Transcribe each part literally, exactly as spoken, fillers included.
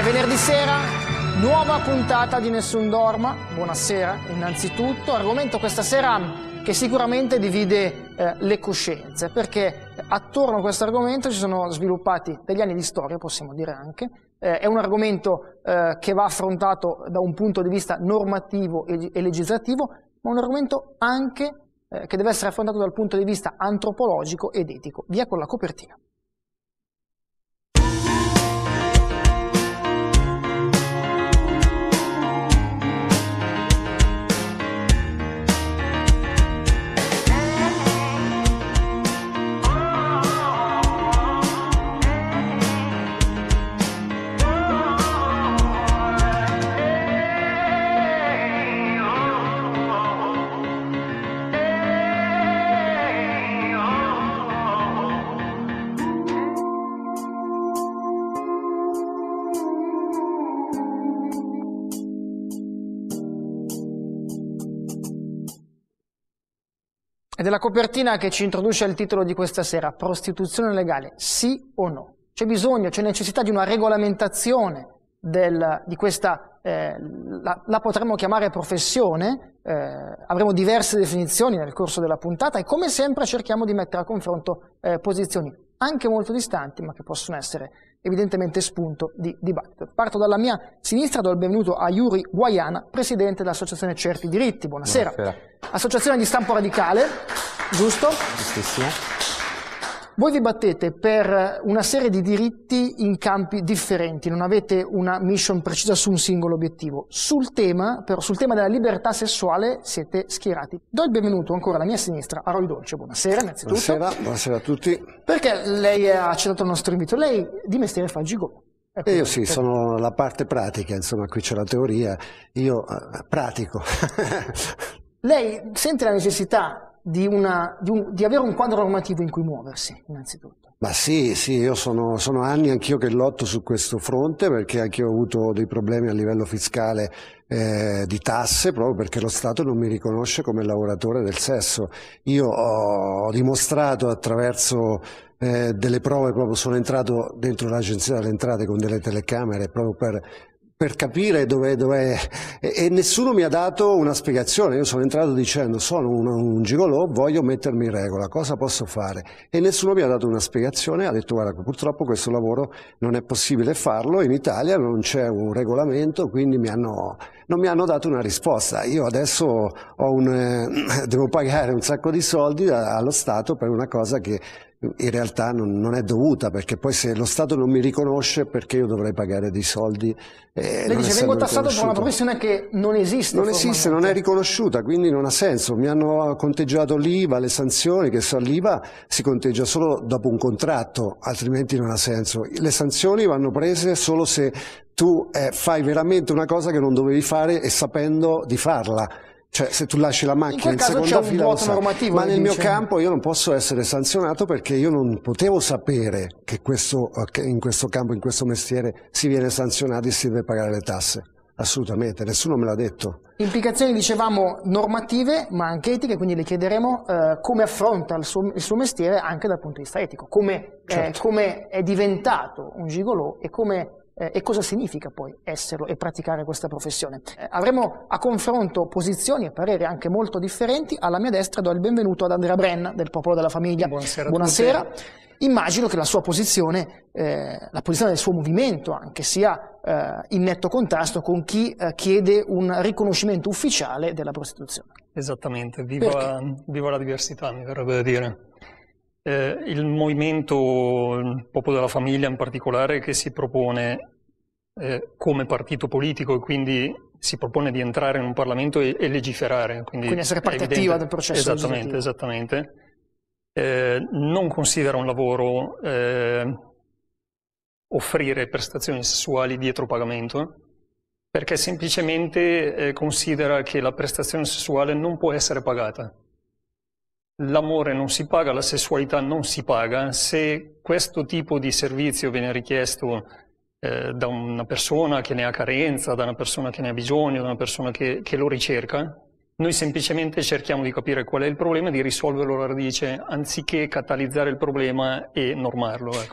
Venerdì sera, nuova puntata di Nessun Dorma. Buonasera innanzitutto. Argomento questa sera che sicuramente divide eh, le coscienze, perché attorno a questo argomento ci sono sviluppati degli anni di storia, possiamo dire anche. Eh, è un argomento eh, che va affrontato da un punto di vista normativo e, e legislativo, ma un argomento anche eh, che deve essere affrontato dal punto di vista antropologico ed etico. Via con la copertina. Ed è la copertina che ci introduce al titolo di questa sera: prostituzione legale, sì o no? C'è bisogno, c'è necessità di una regolamentazione del, di questa, eh, la, la potremmo chiamare professione, eh, avremo diverse definizioni nel corso della puntata e come sempre cerchiamo di mettere a confronto eh, posizioni anche molto distanti, ma che possono essere evidentemente spunto di dibattito. Parto dalla mia sinistra, do il benvenuto a Yuri Guaiana, presidente dell'associazione Certi Diritti. Buonasera. Buonasera. Associazione di stampo radicale, giusto? Giustissimo. Voi vi battete per una serie di diritti in campi differenti, non avete una mission precisa su un singolo obiettivo. Sul tema, però, sul tema della libertà sessuale siete schierati. Do il benvenuto ancora alla mia sinistra a Roy Dolce. Buonasera innanzitutto. Buonasera, buonasera a tutti. Perché lei ha accettato il nostro invito? Lei di mestiere fa il gigolò. Ecco, io sì, perché... sono la parte pratica, insomma, qui c'è la teoria, io eh, pratico. Lei sente la necessità Di, una, di, un, di avere un quadro normativo in cui muoversi, innanzitutto? Ma sì, sì, io sono, sono anni anch'io che lotto su questo fronte, perché anch'io ho avuto dei problemi a livello fiscale eh, di tasse, proprio perché lo Stato non mi riconosce come lavoratore del sesso. Io ho, ho dimostrato attraverso eh, delle prove, proprio sono entrato dentro l'Agenzia delle Entrate con delle telecamere proprio per... per capire dove, dove e, e nessuno mi ha dato una spiegazione. Io sono entrato dicendo sono un, un gigolò, voglio mettermi in regola, cosa posso fare? E nessuno mi ha dato una spiegazione, ha detto guarda, purtroppo questo lavoro non è possibile farlo, in Italia non c'è un regolamento, quindi mi hanno, non mi hanno dato una risposta. Io adesso ho un, eh, devo pagare un sacco di soldi da, allo Stato per una cosa che in realtà non, non è dovuta, perché poi se lo Stato non mi riconosce, perché io dovrei pagare dei soldi? Eh, Lei dice vengo tassato per una professione che non esiste. Non esiste, non è riconosciuta, quindi non ha senso. Mi hanno conteggiato l'I V A, le sanzioni, che so, l'I V A si conteggia solo dopo un contratto, altrimenti non ha senso. Le sanzioni vanno prese solo se tu eh, fai veramente una cosa che non dovevi fare e sapendo di farla. Cioè se tu lasci la macchina in, in seconda fila lo sai, ma nel mio campo io non posso essere sanzionato perché io non potevo sapere che questo, in questo campo, in questo mestiere si viene sanzionati e si deve pagare le tasse. Assolutamente, nessuno me l'ha detto. Implicazioni, dicevamo, normative ma anche etiche, quindi le chiederemo eh, come affronta il suo, il suo mestiere anche dal punto di vista etico, come, certo. eh, come è diventato un gigolò e come... Eh, e cosa significa poi esserlo e praticare questa professione. Eh, avremo a confronto posizioni e pareri anche molto differenti. Alla mia destra do il benvenuto ad Andrea Brenna del Popolo della Famiglia. Buonasera. Buonasera. Immagino che la sua posizione, eh, la posizione del suo movimento anche sia eh, in netto contrasto con chi eh, chiede un riconoscimento ufficiale della prostituzione. Esattamente, viva, viva la diversità, mi verrebbe da dire. Eh, il movimento, il Popolo della Famiglia in particolare, che si propone eh, come partito politico e quindi si propone di entrare in un Parlamento e, e legiferare. Quindi, quindi essere parte attiva del processo esattamente, legislativo. Esattamente. Eh, non considera un lavoro eh, offrire prestazioni sessuali dietro pagamento, perché semplicemente eh, considera che la prestazione sessuale non può essere pagata. L'amore non si paga, la sessualità non si paga. Se questo tipo di servizio viene richiesto eh, da una persona che ne ha carenza, da una persona che ne ha bisogno, da una persona che, che lo ricerca, noi semplicemente cerchiamo di capire qual è il problema e di risolverlo alla radice, anziché catalizzare il problema e normarlo. Ecco.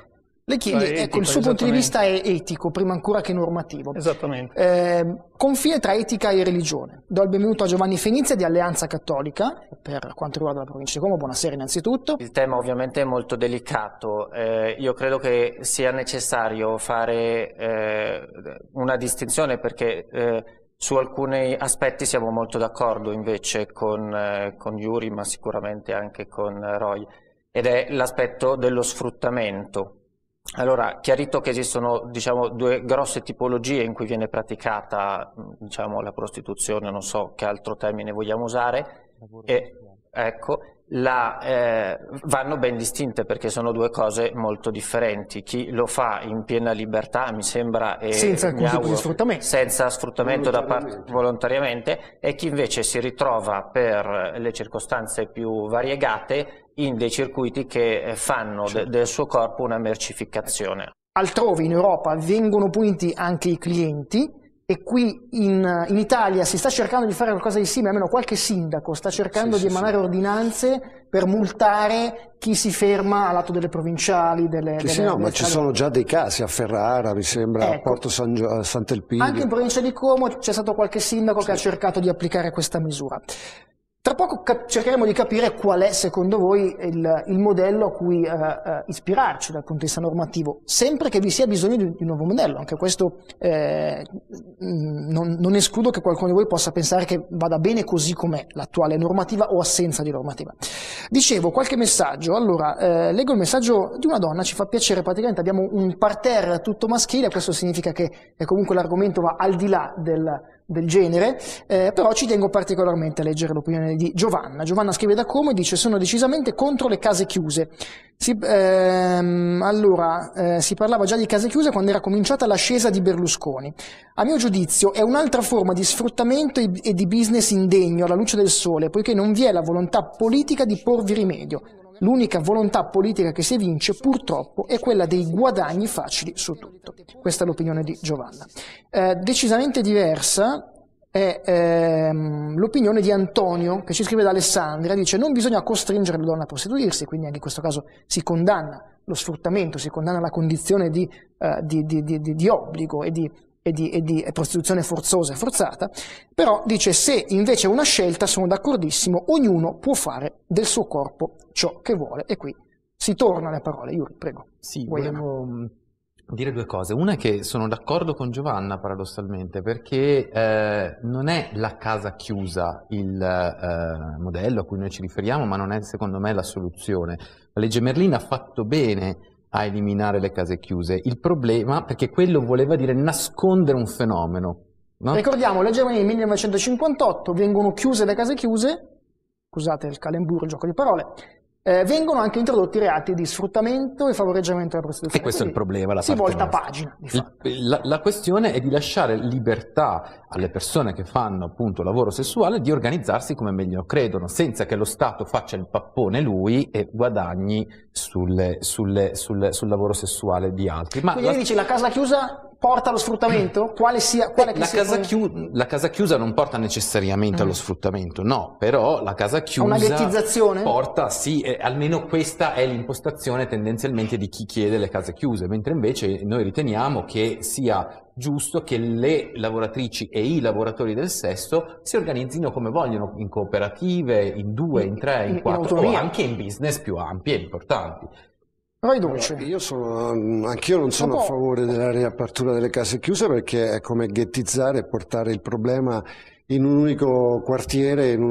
Le chiedi, etico, ecco, il suo punto di vista è etico, prima ancora che normativo. Esattamente. Eh, confine tra etica e religione. Do il benvenuto a Giovanni Fenizia di Alleanza Cattolica, per quanto riguarda la provincia di Como. Buonasera innanzitutto. Il tema ovviamente è molto delicato. Eh, io credo che sia necessario fare eh, una distinzione perché eh, su alcuni aspetti siamo molto d'accordo invece con, eh, con Yuri, ma sicuramente anche con Roy, ed è l'aspetto dello sfruttamento. Allora, chiarito che esistono, diciamo, due grosse tipologie in cui viene praticata, diciamo, la prostituzione, non so che altro termine vogliamo usare, e ecco, la, eh, vanno ben distinte perché sono due cose molto differenti. Chi lo fa in piena libertà, mi sembra, e senza alcun tipo di sfruttamento, senza sfruttamento da parte volontariamente, e chi invece si ritrova per le circostanze più variegate in dei circuiti che fanno de del suo corpo una mercificazione. Altrove in Europa vengono puniti anche i clienti, e qui in, in Italia si sta cercando di fare qualcosa di simile, almeno qualche sindaco sta cercando sì, di emanare sì, ordinanze per multare chi si ferma al lato delle provinciali. Delle, sì, delle, sì, no, delle ma ci sono già dei casi a Ferrara, mi sembra, ecco, a Porto San Sant'Elpidio. Anche in provincia di Como c'è stato qualche sindaco sì, che ha cercato di applicare questa misura. Tra poco cercheremo di capire qual è, secondo voi, il, il modello a cui eh, eh, ispirarci dal punto di vista normativo, sempre che vi sia bisogno di, di un nuovo modello. Anche questo eh, non, non escludo che qualcuno di voi possa pensare che vada bene così com'è l'attuale normativa o assenza di normativa. Dicevo, qualche messaggio. Allora, eh, leggo il messaggio di una donna, ci fa piacere, praticamente abbiamo un parterre tutto maschile, questo significa che eh, comunque l'argomento va al di là del... del genere, eh, però ci tengo particolarmente a leggere l'opinione di Giovanna. Giovanna scrive da Como e dice: sono decisamente contro le case chiuse. Si, ehm, allora, eh, si parlava già di case chiuse quando era cominciata l'ascesa di Berlusconi. A mio giudizio è un'altra forma di sfruttamento e di business indegno alla luce del sole, poiché non vi è la volontà politica di porvi rimedio. L'unica volontà politica che si evince, purtroppo, è quella dei guadagni facili su tutto. Questa è l'opinione di Giovanna. Eh, decisamente diversa è ehm, l'opinione di Antonio, che ci scrive da Alessandria, dice: non bisogna costringere le donne a prostituirsi, quindi anche in questo caso si condanna lo sfruttamento, si condanna la condizione di, eh, di, di, di, di obbligo e di E di, e di prostituzione forzosa e forzata, però dice: se invece è una scelta sono d'accordissimo, ognuno può fare del suo corpo ciò che vuole. E qui si torna alle parole. Yuri, prego. Sì, volevo dire due cose. Una è che sono d'accordo con Giovanna paradossalmente, perché eh, non è la casa chiusa il eh, modello a cui noi ci riferiamo, ma non è secondo me la soluzione. La legge Merlin ha fatto bene a eliminare le case chiuse. Il problema, perché quello voleva dire nascondere un fenomeno, no? Ricordiamo, legge Merlin nel millenovecentocinquantotto, vengono chiuse le case chiuse, scusate il calemburo, il gioco di parole, eh, vengono anche introdotti reati di sfruttamento e favoreggiamento della prostituzione. E questo Quindi è il problema. La si parte volta nostra. pagina. Di la, la questione è di lasciare libertà alle persone che fanno appunto lavoro sessuale di organizzarsi come meglio credono, senza che lo Stato faccia il pappone lui e guadagni sulle, sulle, sulle, sul lavoro sessuale di altri. Ma Quindi la... lei dice la casa chiusa porta allo sfruttamento? Quale sia, quale che la, sia casa poi... chiu... la casa chiusa non porta necessariamente mm. allo sfruttamento, no, però la casa chiusa una ghettizzazione? Porta, sì, eh, almeno questa è l'impostazione tendenzialmente di chi chiede le case chiuse, mentre invece noi riteniamo che sia giusto che le lavoratrici e i lavoratori del sesso si organizzino come vogliono, in cooperative, in due, in tre, in, in quattro, in o anche in business più ampi e importanti. Allora, io sono, anch'io non sono a favore della riapertura delle case chiuse, perché è come ghettizzare e portare il problema in un unico quartiere, in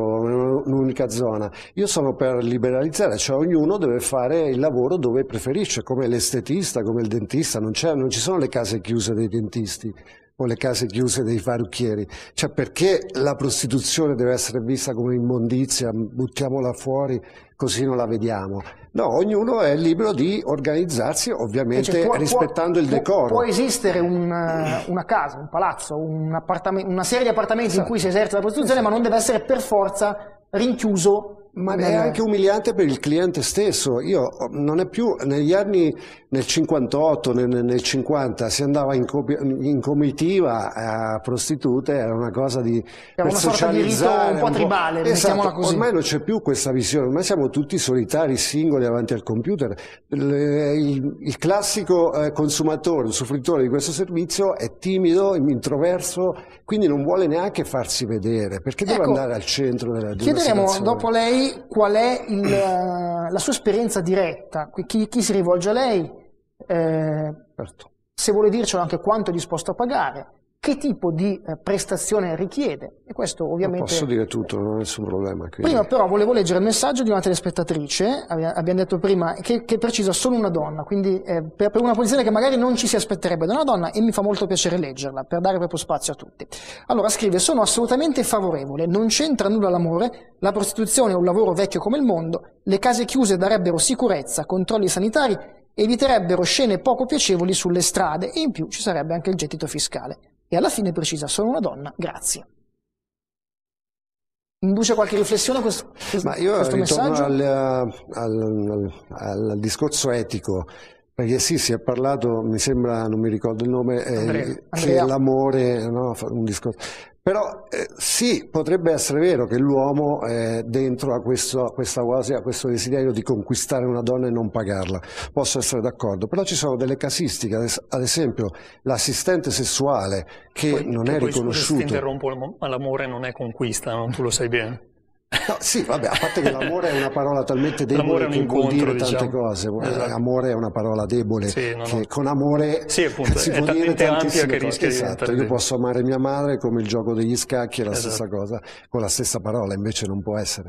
un'unica zona. Io sono per liberalizzare, cioè ognuno deve fare il lavoro dove preferisce, come l'estetista, come il dentista. Non, non ci sono le case chiuse dei dentisti o le case chiuse dei parrucchieri. Cioè, perché la prostituzione deve essere vista come immondizia, buttiamola fuori così non la vediamo? No, ognuno è libero di organizzarsi, ovviamente cioè, può, rispettando può, il decoro. Può esistere un, una casa, un palazzo, un una serie di appartamenti esatto. in cui si esercita la prostituzione, esatto. ma non deve essere per forza rinchiuso Ma è anche umiliante per il cliente stesso. Io non è più, negli anni, nel cinquantotto, nel, nel cinquanta, si andava in, in comitiva a prostitute, era una cosa di era una sorta di rito un po' tribale, mettiamola così. Ormai non c'è più questa visione, ormai siamo tutti solitari, singoli davanti al computer. Il, il, il classico eh, consumatore, usufruitore di questo servizio è timido, introverso, quindi non vuole neanche farsi vedere, perché deve ecco, andare al centro della chiederemo dopo lei qual è il, la sua esperienza diretta, chi, chi si rivolge a lei, eh, certo. se vuole dircelo anche quanto è disposto a pagare, che tipo di eh, prestazione richiede, e questo ovviamente... Non posso dire tutto, non ho nessun problema. Quindi... Prima però volevo leggere il messaggio di una telespettatrice, abbiamo detto prima, che, che precisa solo una donna, quindi eh, per, per una posizione che magari non ci si aspetterebbe da una donna, e mi fa molto piacere leggerla, per dare proprio spazio a tutti. Allora scrive: sono assolutamente favorevole, non c'entra nulla l'amore, la prostituzione è un lavoro vecchio come il mondo, le case chiuse darebbero sicurezza, controlli sanitari, eviterebbero scene poco piacevoli sulle strade, e in più ci sarebbe anche il gettito fiscale. E alla fine precisa: sono una donna, grazie. Induce qualche riflessione questo, Ma io questo messaggio? Al, al, al, al discorso etico, perché sì, si è parlato, mi sembra, non mi ricordo il nome, eh, che l'amore, no, un discorso. Però eh, sì, potrebbe essere vero che l'uomo è dentro a, questo, a questa cosa, a questo desiderio di conquistare una donna e non pagarla. Posso essere d'accordo, però ci sono delle casistiche, ad esempio l'assistente sessuale che poi, non che è poi, riconosciuto. Scusa, ti interrompo, ma l'amore non è conquista, no? Tu lo sai bene. No, sì, vabbè, a parte che l'amore è una parola talmente debole che vuol dire tante diciamo. cose. Esatto. Amore è una parola debole, sì, no, che no. con amore sì, appunto, si è può dire tantissime che cose. Esatto, io posso amare mia madre come il gioco degli scacchi, è la esatto. stessa cosa, con la stessa parola, invece non può essere.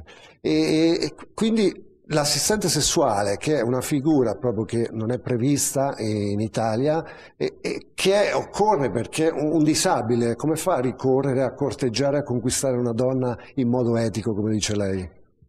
E, e quindi l'assistente sessuale, che è una figura proprio che non è prevista in Italia e, e che è, occorre perché un, un disabile come fa a ricorrere a corteggiare, a conquistare una donna in modo etico, come dice lei?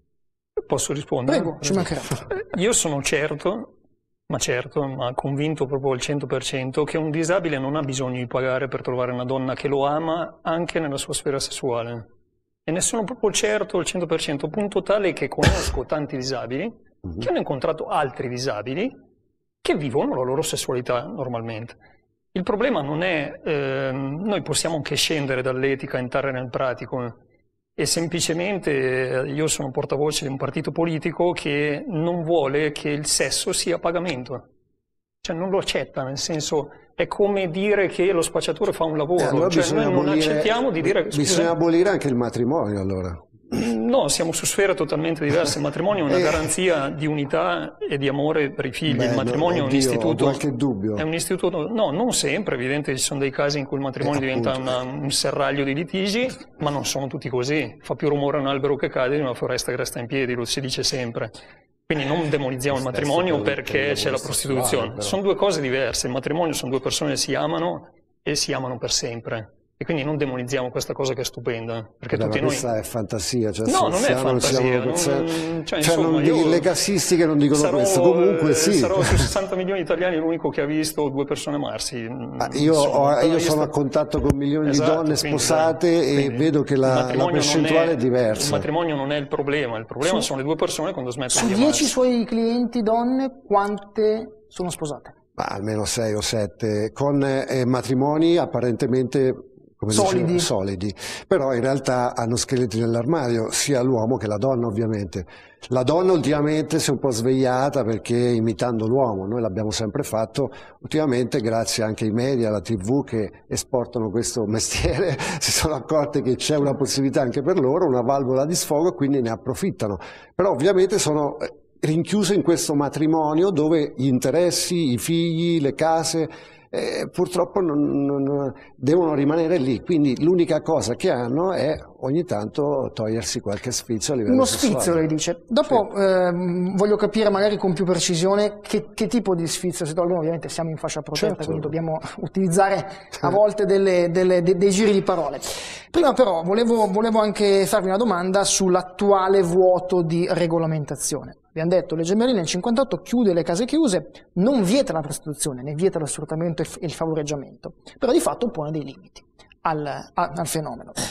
Posso rispondere? Prego, ci mancherebbe. Io sono certo, ma certo, ma convinto proprio al cento per cento che un disabile non ha bisogno di pagare per trovare una donna che lo ama anche nella sua sfera sessuale. E ne sono proprio certo al cento per cento, punto tale che conosco tanti disabili uh-huh. che hanno incontrato altri disabili che vivono la loro sessualità normalmente. Il problema non è, eh, noi possiamo anche scendere dall'etica e entrare nel pratico, e semplicemente io sono portavoce di un partito politico che non vuole che il sesso sia a pagamento. Cioè non lo accetta, nel senso è come dire che lo spacciatore fa un lavoro, eh, allora cioè noi non abolire, accettiamo di dire... Bisogna scusa, abolire anche il matrimonio allora. No, siamo su sfere totalmente diverse. Il matrimonio è una eh. garanzia di unità e di amore per i figli. Beh, il matrimonio no, oddio, è un istituto... Ho qualche dubbio. È un istituto... No, non sempre, evidente ci sono dei casi in cui il matrimonio eh, diventa una, un serraglio di litigi, ma non sono tutti così. Fa più rumore un albero che cade di una foresta che resta in piedi, lo si dice sempre. Quindi non demonizziamo il matrimonio perché c'è la prostituzione. Sono due cose diverse. Il matrimonio sono due persone che si amano e si amano per sempre. E quindi non demonizziamo questa cosa che è stupenda. Perché Beh, tutti questa noi... è fantasia. Cioè no, non è fantasia. Non... Cioè, cioè, cioè, insomma, non, le casistiche non dicono sarò, questo. Comunque sì. Sarò su sessanta milioni di italiani l'unico che ha visto due persone amarsi. Ah, io insomma, ho, io sono a contatto con milioni esatto, di donne quindi, sposate quindi, e vedo che la, la percentuale è, è diversa. Il matrimonio non è il problema. Il problema su, sono le due persone quando smettono di amarsi. Su dieci suoi clienti donne, quante sono sposate? Ma almeno sei o sette. Con eh, matrimoni apparentemente... Come solidi. Dicevo, solidi, però in realtà hanno scheletri nell'armadio, sia l'uomo che la donna ovviamente. La donna ultimamente si è un po' svegliata perché imitando l'uomo, noi l'abbiamo sempre fatto, ultimamente grazie anche ai media, alla tivù che esportano questo mestiere, si sono accorte che c'è una possibilità anche per loro, una valvola di sfogo, quindi ne approfittano. Però ovviamente sono rinchiuse in questo matrimonio dove gli interessi, i figli, le case... Eh, purtroppo non, non, devono rimanere lì, quindi l'unica cosa che hanno è ogni tanto togliersi qualche sfizio a livello uno sessuale. Sfizio lei dice. Dopo sì. eh, voglio capire magari con più precisione che, che tipo di sfizio si tolgono. Ovviamente siamo in fascia protetta, certo. quindi dobbiamo utilizzare a volte delle, delle, de, dei giri di parole. Prima però volevo, volevo anche farvi una domanda sull'attuale vuoto di regolamentazione. Abbiamo detto, legge Merlin nel cinquantotto chiude le case chiuse, non vieta la prostituzione, ne vieta lo sfruttamento e il favoreggiamento, però di fatto pone dei limiti al, a, al fenomeno.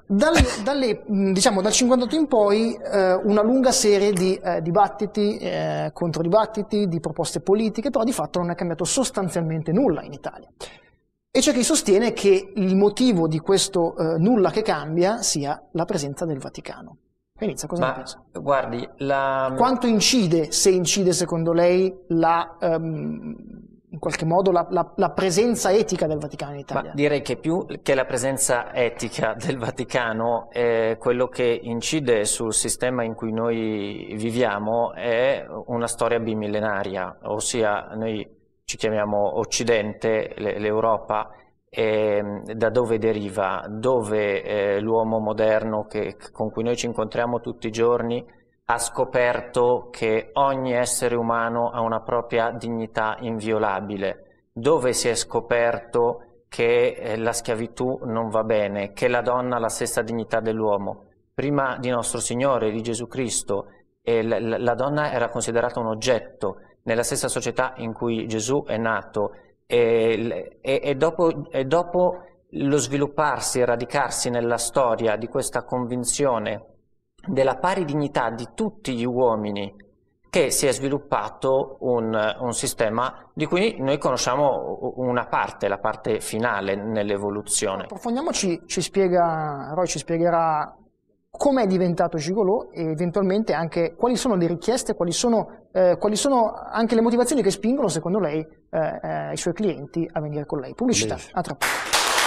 Dalle, dalle, diciamo, dal cinquantotto in poi eh, una lunga serie di eh, dibattiti, eh, controdibattiti, di proposte politiche, però di fatto non è cambiato sostanzialmente nulla in Italia. E c'è chi sostiene che il motivo di questo eh, nulla che cambia sia la presenza del Vaticano. Inizia, cosa Ma, ne pensa? Guardi, la... Quanto incide, se incide secondo lei, la, um, in qualche modo la, la, la presenza etica del Vaticano in Italia? Ma direi che più che la presenza etica del Vaticano, eh, quello che incide sul sistema in cui noi viviamo è una storia bimillenaria, ossia noi ci chiamiamo Occidente, l'Europa, eh, da dove deriva, dove eh, l'uomo moderno che, con cui noi ci incontriamo tutti i giorni ha scoperto che ogni essere umano ha una propria dignità inviolabile, dove si è scoperto che eh, la schiavitù non va bene, che la donna ha la stessa dignità dell'uomo. Prima di nostro Signore, di Gesù Cristo, eh, la, la donna era considerata un oggetto nella stessa società in cui Gesù è nato. E, e, e, dopo, e dopo lo svilupparsi e radicarsi nella storia di questa convinzione della pari dignità di tutti gli uomini, che si è sviluppato un, un sistema di cui noi conosciamo una parte, la parte finale nell'evoluzione. Approfondiamoci, ci spiega, Roy ci spiegherà come è diventato Gigolò e eventualmente anche quali sono le richieste, quali sono, eh, quali sono anche le motivazioni che spingono, secondo lei, eh, eh, i suoi clienti a venire con lei. Pubblicità, a tra poco.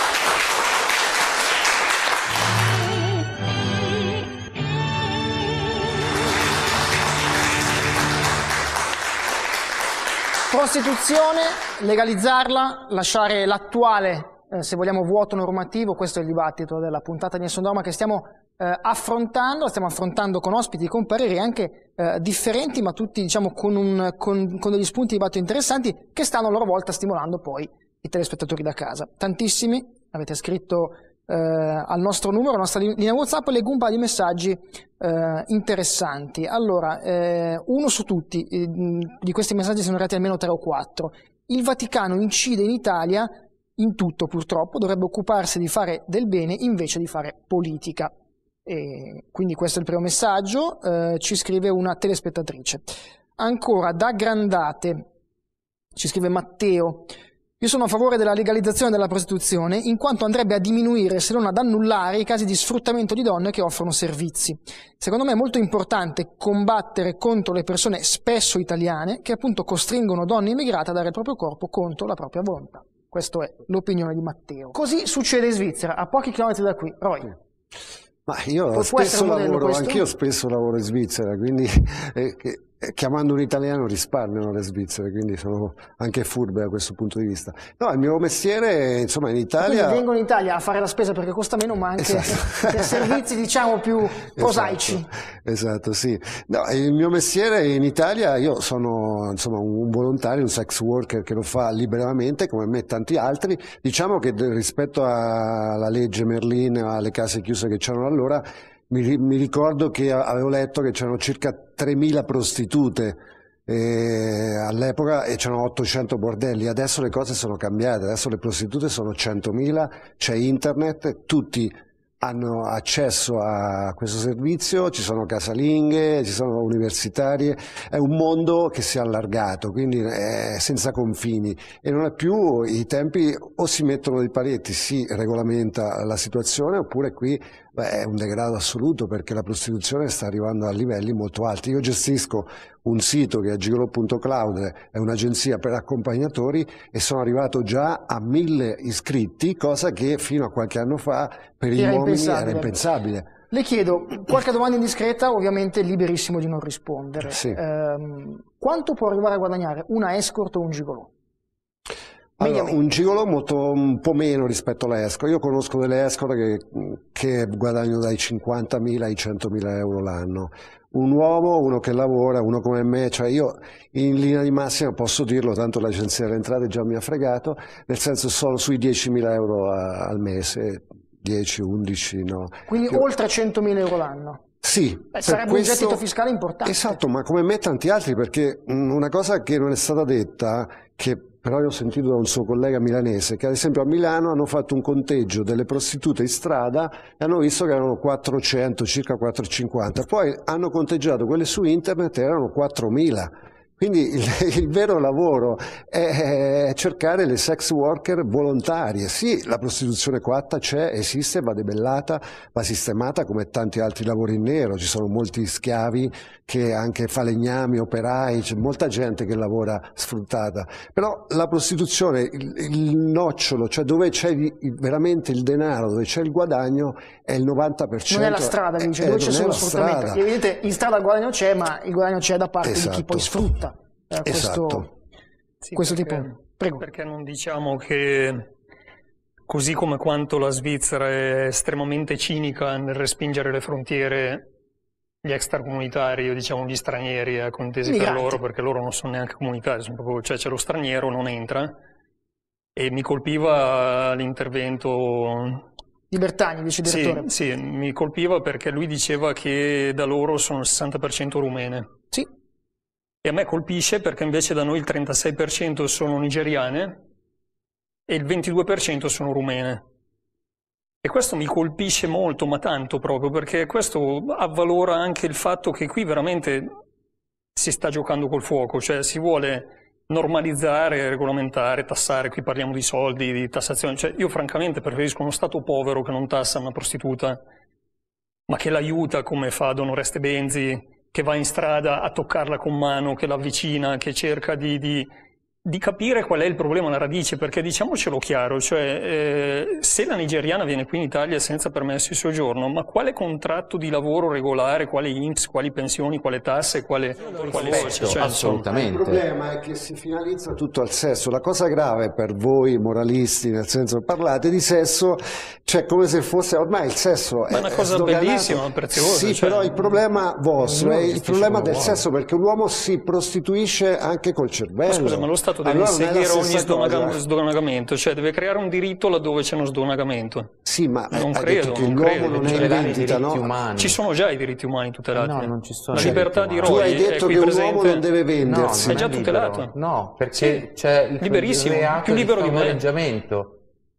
Prostituzione, legalizzarla, lasciare l'attuale, eh, se vogliamo, vuoto normativo, questo è il dibattito della puntata di Nessun Dogma che stiamo eh, affrontando, la stiamo affrontando con ospiti, con pareri anche eh, differenti, ma tutti, diciamo, con, un, con, con degli spunti di dibattito interessanti che stanno a loro volta stimolando poi i telespettatori da casa. Tantissimi, avete scritto eh, al nostro numero, alla nostra linea WhatsApp, leggo un paio di messaggi eh, interessanti. Allora, eh, uno su tutti, eh, di questi messaggi sono arrivati almeno tre o quattro. Il Vaticano incide in Italia in tutto, purtroppo, dovrebbe occuparsi di fare del bene invece di fare politica. E quindi questo è il primo messaggio, eh, ci scrive una telespettatrice. Ancora, da Grandate, ci scrive Matteo: io sono a favore della legalizzazione della prostituzione in quanto andrebbe a diminuire, se non ad annullare, i casi di sfruttamento di donne che offrono servizi. Secondo me è molto importante combattere contro le persone spesso italiane che appunto costringono donne immigrate a dare il proprio corpo contro la propria volontà. Questa è l'opinione di Matteo. Così succede in Svizzera, a pochi chilometri da qui. Roy. Ma io Può spesso modello, lavoro, questo? anch'io spesso lavoro in Svizzera, quindi eh, che, eh, chiamando un italiano risparmiano le svizzere, quindi sono anche furbe da questo punto di vista. No, il mio mestiere, insomma, in Italia... Quindi vengono in Italia a fare la spesa perché costa meno, ma anche esatto. per servizi, diciamo, più prosaici. Esatto, esatto, sì. No, il mio mestiere in Italia, io sono, insomma, un volontario, un sex worker che lo fa liberamente, come me e tanti altri. Diciamo che rispetto alla legge Merlin, alle case chiuse che c'erano allora, mi, mi ricordo che avevo letto che c'erano circa tremila prostitute eh, all'epoca e c'erano ottocento bordelli. Adesso le cose sono cambiate, adesso le prostitute sono centomila, c'è internet, tutti hanno accesso a questo servizio, ci sono casalinghe, ci sono universitarie, è un mondo che si è allargato, quindi è senza confini e non è più i tempi, o si mettono dei paletti, si regolamenta la situazione, oppure qui beh, è un degrado assoluto perché la prostituzione sta arrivando a livelli molto alti. Io gestisco un sito che è gigolò punto cloud, è un'agenzia per accompagnatori e sono arrivato già a mille iscritti, cosa che fino a qualche anno fa per gli uomini era impensabile. Le chiedo, qualche domanda indiscreta, ovviamente liberissimo di non rispondere. Sì. Ehm, quanto può arrivare a guadagnare una escort o un gigolò? Allora, un gigolò molto, un po' meno rispetto alle escort. Io conosco delle escort che, che guadagnano dai cinquantamila ai centomila euro l'anno. Un uomo, uno che lavora, uno come me, cioè io in linea di massima posso dirlo, tanto l'agenzia delle entrate già mi ha fregato, nel senso sono sui diecimila euro a, al mese, dieci, undici, no. Quindi io... oltre centomila euro l'anno? Sì. Beh, sarebbe questo... un gettito fiscale importante. Esatto, ma come me tanti altri, perché una cosa che non è stata detta, che però io ho sentito da un suo collega milanese che ad esempio a Milano hanno fatto un conteggio delle prostitute in strada e hanno visto che erano quattrocento, circa quattrocentocinquanta, poi hanno conteggiato quelle su internet e erano quattromila. Quindi il, il vero lavoro è, è cercare le sex worker volontarie. Sì, la prostituzione coatta c'è, esiste, va debellata, va sistemata come tanti altri lavori in nero. Ci sono molti schiavi, che anche falegnami, operai, c'è molta gente che lavora sfruttata. Però la prostituzione, il, il nocciolo, cioè dove c'è veramente il denaro, dove c'è il guadagno, è il novanta per cento. Non è la strada, dice, dove c'è solo sfruttamento. Evidente, in strada il guadagno c'è, ma il guadagno c'è da parte esatto. di chi poi sfrutta. Eh, questo, esatto. Sì, questo perché, tipo. Prego. Perché non diciamo che, così come quanto la Svizzera è estremamente cinica nel respingere le frontiere, gli extracomunitari o diciamo gli stranieri, ecco, intesi per loro, perché loro non sono neanche comunitari, sono proprio, cioè c'è lo straniero, non entra. E mi colpiva l'intervento di Bertagni, vice direttore. Sì, sì, mi colpiva perché lui diceva che da loro sono il sessanta per cento rumene. Sì. E a me colpisce perché invece da noi il trentasei per cento sono nigeriane e il ventidue per cento sono rumene. E questo mi colpisce molto, ma tanto proprio, perché questo avvalora anche il fatto che qui veramente si sta giocando col fuoco, cioè si vuole normalizzare, regolamentare, tassare, qui parliamo di soldi, di tassazione, cioè io francamente preferisco uno Stato povero che non tassa una prostituta, ma che l'aiuta come fa Don Oreste Benzi, che va in strada a toccarla con mano, che l'avvicina, che cerca di, di, di capire qual è il problema alla radice, perché diciamocelo chiaro, cioè eh, se la nigeriana viene qui in Italia senza permesso di soggiorno, ma quale contratto di lavoro regolare, quale I N P S, quali pensioni, quale tasse, quale, quale Perfetto, cioè, assolutamente. Il problema è che si finalizza tutto al sesso. La cosa grave per voi moralisti, nel senso parlate di sesso, cioè come se fosse ormai il sesso ma è una cosa sdoganato. Bellissima, preziosa. Sì, cioè... però il problema vostro è il problema del uomo. sesso, perché l'uomo si prostituisce anche col cervello. Ma scusa, ma lo Stato deve allora inseguire ogni cosa. sdoganamento, cioè deve creare un diritto laddove c'è uno sdoganamento. Sì, ma non hai credo, detto che non l'uomo credo, non è in Tutelare i vendita, diritti no? umani. Ci sono già i diritti umani tutelati. No, non ci sono la i libertà diritti di Tu Roy hai è detto qui che un presente. uomo non deve No, vendersi. non È già libero. tutelato. No, perché Sì, c'è il, liberissimo, il reato più libero di di me. favoreggiamento.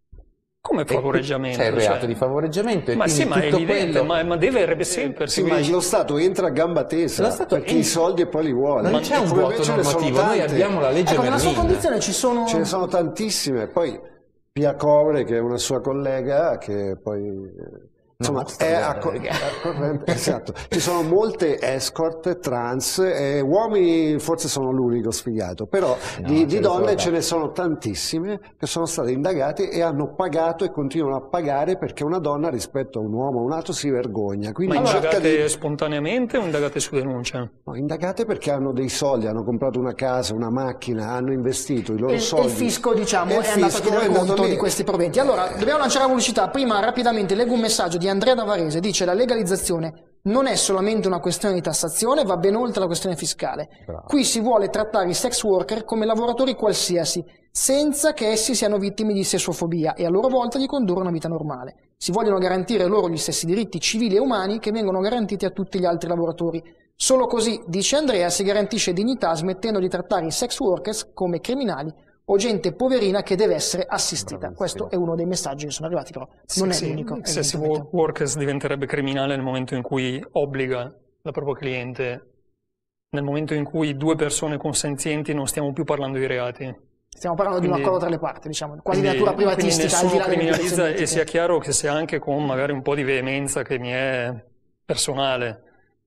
Come favoreggiamento? C'è il reato cioè... di favoreggiamento e ma quindi sì, ma è tutto evidente, quello... ma, ma deve repersi. Sì, ma lo Stato entra a gamba tesa Lo Stato perché en- i soldi e poi li vuole. Non c'è un Come vuoto invece ne sono normativo, noi tante. abbiamo la legge Ecco, nella sua Merlin. condizione ci sono... Ce ne sono tantissime. Poi Pia Covre, che è una sua collega, che poi... Insomma, No, è a, co- a corrente, esatto. Ci sono molte escort trans, e uomini forse sono l'unico sfigato, però No, di, di ce ne donne sono ce ne sono tantissime che sono state indagate e hanno pagato e continuano a pagare perché una donna rispetto a un uomo o un altro si vergogna. Quindi Ma cerca indagate di... spontaneamente o indagate su denuncia? No, indagate perché hanno dei soldi, hanno comprato una casa, una macchina, hanno investito i loro E, soldi. e il fisco, diciamo, E il è andato a fisco chiedere è andato conto lì. di questi proventi. Allora, dobbiamo lanciare la pubblicità. Prima, rapidamente, leggo un messaggio di Andrea da Varese. Dice: la legalizzazione non è solamente una questione di tassazione, va ben oltre la questione fiscale. Bravo. Qui si vuole trattare i sex worker come lavoratori qualsiasi, senza che essi siano vittime di sessofobia e a loro volta di condurre una vita normale. Si vogliono garantire loro gli stessi diritti civili e umani che vengono garantiti a tutti gli altri lavoratori. Solo così, dice Andrea, si garantisce dignità smettendo di trattare i sex workers come criminali o gente poverina che deve essere assistita. Bravissimo. Questo è uno dei messaggi che sono arrivati, però non Sì, è l'unico. sì, sex evidentemente. workers diventerebbe criminale nel momento in cui obbliga la propria cliente, nel momento in cui due persone consenzienti non stiamo più parlando di reati. Stiamo parlando Quindi- di un accordo tra le parti, diciamo, quasi di Quindi- natura privatistica. Quindi al di nessuno là delle criminalizza implicazioni e sia etiche. chiaro che sia anche con magari un po' di veemenza che mi è personale.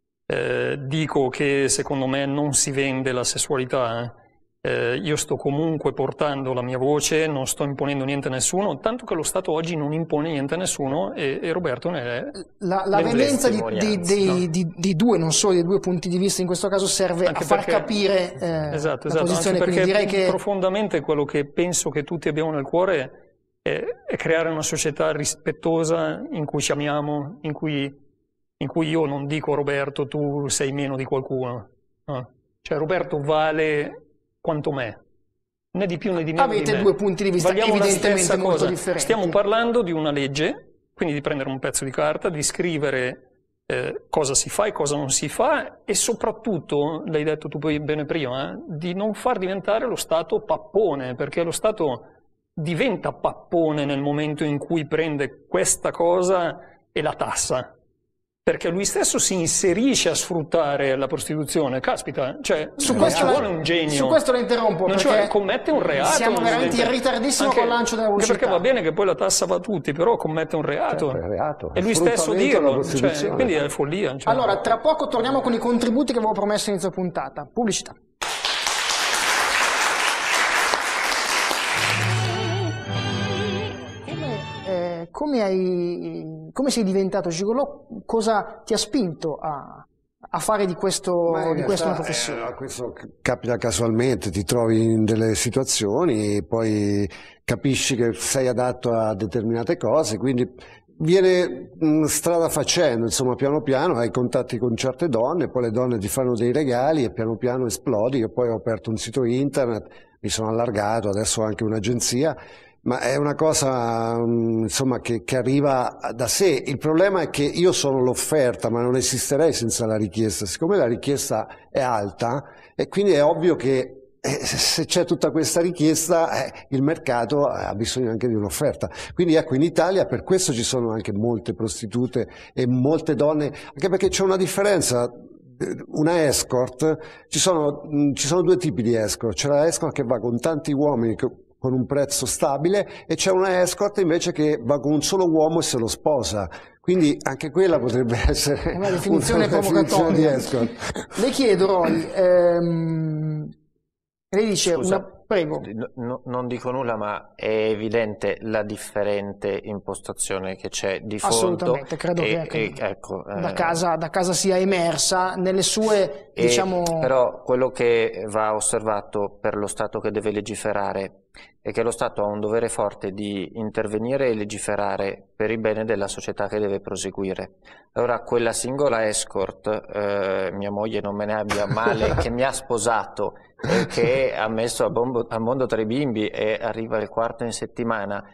Eh, dico che secondo me non si vende la sessualità. eh. Eh, io sto comunque portando la mia voce, non sto imponendo niente a nessuno, tanto che lo Stato oggi non impone niente a nessuno e, e Roberto ne è... La, la le veemenza di, di, testimonianze, di, no? di, di due, non solo di due punti di vista, in questo caso serve Anche a far perché- capire eh, Esatto, la esatto, posizione, anche quindi perché direi che... profondamente quello che penso che tutti abbiamo nel cuore è, è creare una società rispettosa in cui ci amiamo, in cui, in cui io non dico Roberto tu sei meno di qualcuno, no? Cioè Roberto vale quanto me, né di più né di meno di Avete me. due punti di vista Valiamo la evidentemente stessa molto cosa. differenti. Stiamo parlando di una legge, quindi di prendere un pezzo di carta, di scrivere eh, cosa si fa e cosa non si fa, e soprattutto, l'hai detto tu poi bene prima, eh, di non far diventare lo Stato pappone, perché lo Stato diventa pappone nel momento in cui prende questa cosa e la tassa. Perché lui stesso si inserisce a sfruttare la prostituzione. Caspita, cioè, su non questo ci la, vuole un genio. Su questo lo interrompo, non perché ci vuole, commette un reato. Siamo veramente in ritardissimo anche, col lancio della pubblicità. Anche perché va bene che poi la tassa va a tutti, però commette un reato. Certo, è reato. E lui stesso dirlo, cioè, quindi è follia. Cioè. Allora, tra poco torniamo con i contributi che avevo promesso inizio puntata. Pubblicità. Come, hai, come sei diventato gigolò? Cosa ti ha spinto a, a fare di questo, di questa una professione? Eh, questo capita casualmente, ti trovi in delle situazioni e poi capisci che sei adatto a determinate cose, quindi viene mh, strada facendo, insomma, piano piano hai contatti con certe donne, poi le donne ti fanno dei regali e piano piano esplodi. Io poi ho aperto un sito internet, mi sono allargato, adesso ho anche un'agenzia. Ma è una cosa, insomma, che, che arriva da sé. Il problema è che io sono l'offerta, ma non esisterei senza la richiesta. Siccome la richiesta è alta, e quindi è ovvio che eh, se c'è tutta questa richiesta, eh, il mercato ha bisogno anche di un'offerta. Quindi ecco, in Italia per questo ci sono anche molte prostitute e molte donne, anche perché c'è una differenza. Una escort, ci sono, ci sono due tipi di escort. C'è la escort che va con tanti uomini, che, con un prezzo stabile, e c'è una escort invece che va con un solo uomo e se lo sposa. Quindi anche quella potrebbe essere una definizione una definizione di escort. Le chiedo, Roy, ehm, lei dice, Scusa, una, prego. No, non dico nulla, ma è evidente la differente impostazione che c'è di fondo. Assolutamente, credo e, che e, ecco, da, eh, casa, da casa sia emersa nelle sue, e, diciamo... Però quello che va osservato per lo Stato che deve legiferare è che lo Stato ha un dovere forte di intervenire e legiferare per il bene della società che deve proseguire. Allora, quella singola escort, eh, mia moglie non me ne abbia male, che mi ha sposato e che ha messo a, bombo, a mondo tre bimbi e arriva il quarto in settimana,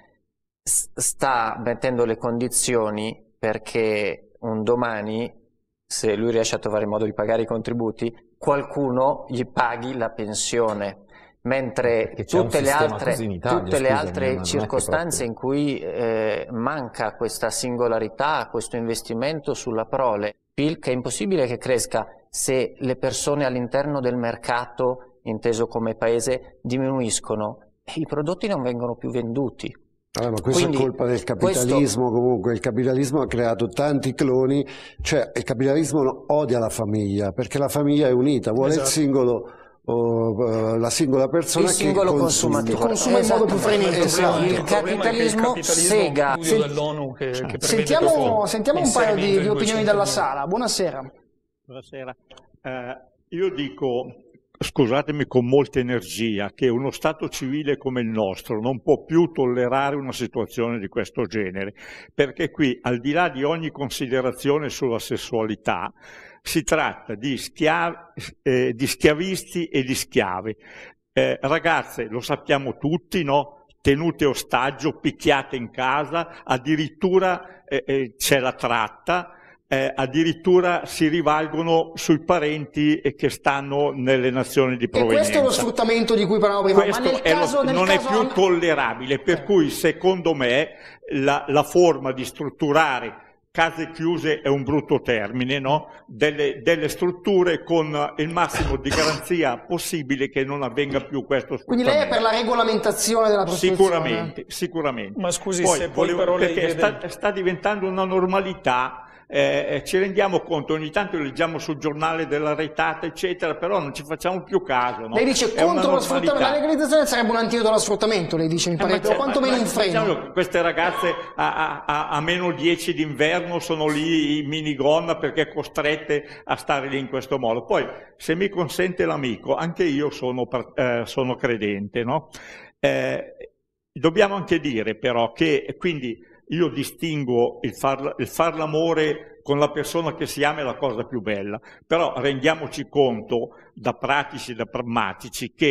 sta mettendo le condizioni perché un domani, se lui riesce a trovare il modo di pagare i contributi, qualcuno gli paghi la pensione. Mentre tutte le altre, Italia, tutte le altre circostanze in cui eh, manca questa singolarità, questo investimento sulla prole, P I L che è impossibile che cresca se le persone all'interno del mercato, inteso come paese, diminuiscono e i prodotti non vengono più venduti. Allora, ma questa Quindi, è colpa del capitalismo, questo... comunque il capitalismo ha creato tanti cloni, cioè il capitalismo odia la famiglia, perché la famiglia è unita, vuole esatto. il singolo... O, uh, la singola persona il singolo che consumatore consuma in modo più frenetico. Esatto. Il capitalismo sega. dell'ONU che, che sentiamo, sentiamo un paio di, di opinioni dalla sala. Buonasera. Buonasera. Eh, io dico, scusatemi con molta energia, che uno Stato civile come il nostro non può più tollerare una situazione di questo genere, perché qui, al di là di ogni considerazione sulla sessualità, si tratta di, schiavi, eh, di schiavisti e di schiavi. Eh, ragazze, lo sappiamo tutti, no? Tenute ostaggio, picchiate in casa, addirittura eh, eh, c'è la tratta, eh, addirittura si rivalgono sui parenti che stanno nelle nazioni di provenienza. E questo è lo sfruttamento di cui parlavamo prima, questo ma nel è caso, lo, nel non caso... è più tollerabile, per eh. cui secondo me la, la forma di strutturare case chiuse è un brutto termine, no? Delle, delle strutture con il massimo di garanzia possibile che non avvenga più questo sfruttamento. Quindi lei è per la regolamentazione della prostituzione? Sicuramente, sicuramente. Ma scusi, poi, se volevo, però perché lei sta, vede... sta diventando una normalità. Eh, ci rendiamo conto, ogni tanto leggiamo sul giornale della retata eccetera, però non ci facciamo più caso, no? Lei dice è contro lo sfruttamento, la legalizzazione sarebbe un antidoto allo sfruttamento, lei dice, mi pare, eh, o quantomeno un freno. Diciamo, queste ragazze a, a, a meno dieci d'inverno sono lì in minigonna perché costrette a stare lì in questo modo. Poi, se mi consente l'amico, anche io sono, eh, sono credente, no? Eh, dobbiamo anche dire però che, quindi, io distingo il far, il far l'amore con la persona che si ama è la cosa più bella, però rendiamoci conto da pratici, da pragmatici, che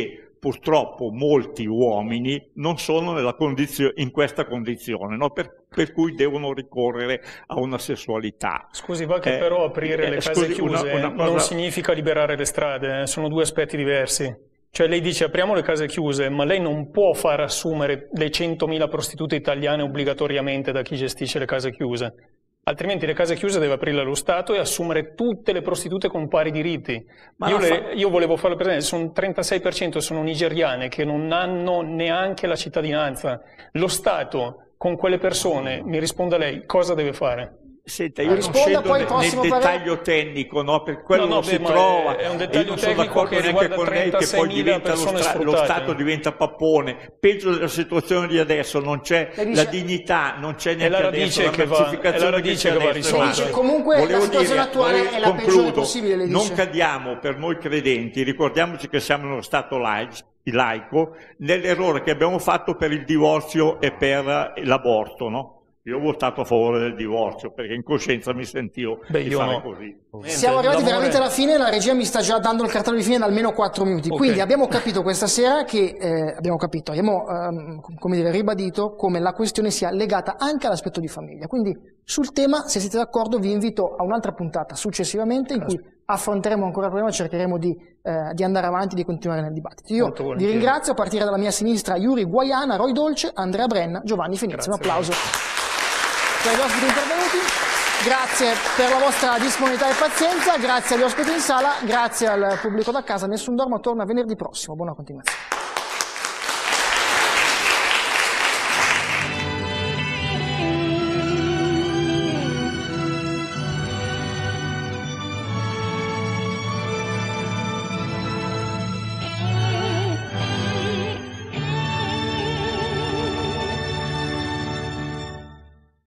purtroppo molti uomini non sono nella condizio- in questa condizione, no? per, per cui devono ricorrere a una sessualità. Scusi, va che Eh, però aprire eh, le case scusi, chiuse una- una cosa- non significa liberare le strade, eh, sono due aspetti diversi. Cioè lei dice apriamo le case chiuse, ma lei non può far assumere le centomila prostitute italiane obbligatoriamente da chi gestisce le case chiuse. Altrimenti le case chiuse deve aprirle lo Stato e assumere tutte le prostitute con pari diritti. Ma Io, la le, fa- io volevo farlo presente, sono trentasei per cento sono nigeriane che non hanno neanche la cittadinanza. Lo Stato con quelle persone, mi risponda lei, cosa deve fare? Senta, io non Risponda, scendo poi nel, prossimo nel parere. dettaglio tecnico, no? Per quello No, no, non beh, si ma trova. è- è un E dettaglio io non sono tecnico d'accordo che neanche riguarda con lei che poi trentaseimila diventa lo, persone stra- lo sfruttate. Stato diventa pappone. Peggio della situazione di adesso, non c'è Lei dice- la dignità, non c'è È neanche la adesso radice la che va- è la mercificazione radice c'è che va adesso. risolta. Ma- Dice, comunque la volevo situazione dire, attuale volevo- è la peggiore concludo, possibile, le dice. non cadiamo per noi credenti, ricordiamoci che siamo in uno Stato laico, laico nell'errore che abbiamo fatto per il divorzio e per l'aborto, no? Io ho votato a favore del divorzio perché in coscienza mi sentivo Beh, di io fare no. così. Siamo arrivati L'amore- veramente alla fine, la regia mi sta già dando il cartello di fine da almeno quattro minuti, Ok. quindi abbiamo capito questa sera che, eh, abbiamo capito, abbiamo ehm, come dire, ribadito come la questione sia legata anche all'aspetto di famiglia, quindi sul tema, se siete d'accordo, vi invito a un'altra puntata successivamente in cui affronteremo ancora il problema, cercheremo di, eh, di andare avanti, di continuare nel dibattito. Io Molto vi volentieri. ringrazio, a partire dalla mia sinistra Yuri Guaiana, Roy Dolce, Andrea Brenna, Giovanni Fenizzi, un Grazie. applauso per gli ospiti intervenuti. Grazie per la vostra disponibilità e pazienza, grazie agli ospiti in sala, grazie al pubblico da casa. Nessun Dorma torna venerdì prossimo. Buona continuazione.